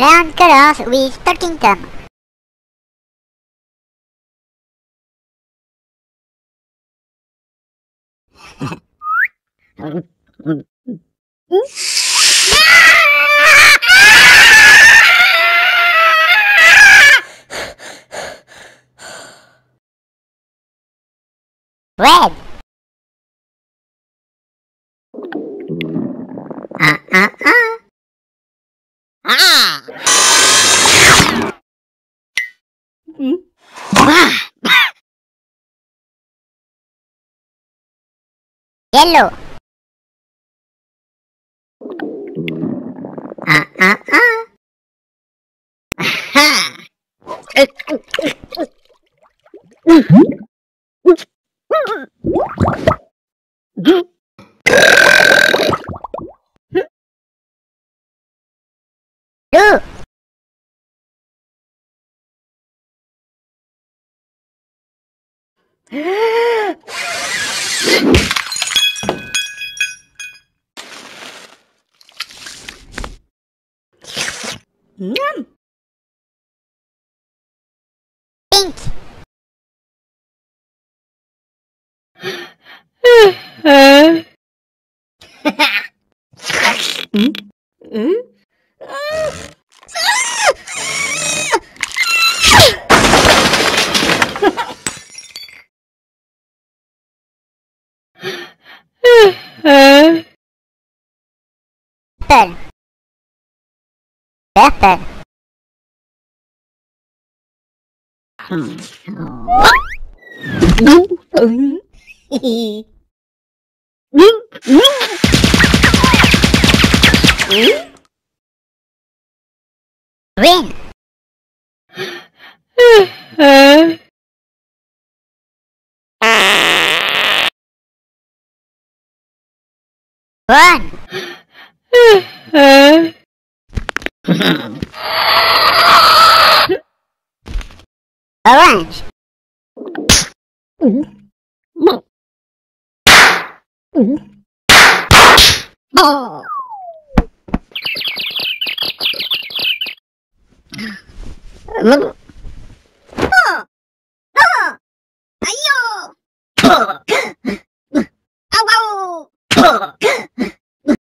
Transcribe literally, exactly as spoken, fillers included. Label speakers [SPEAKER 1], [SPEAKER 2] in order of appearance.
[SPEAKER 1] Round colors with talking tom. Red. Uh uh uh. Ah. Yellow. Uh uh uh. Ha. Blue. Yum. Pink.
[SPEAKER 2] mm? Mm? Uh,
[SPEAKER 1] Purple. Purple. Green.
[SPEAKER 2] uh,
[SPEAKER 1] Brown.
[SPEAKER 2] uh,
[SPEAKER 1] Orange. Oh.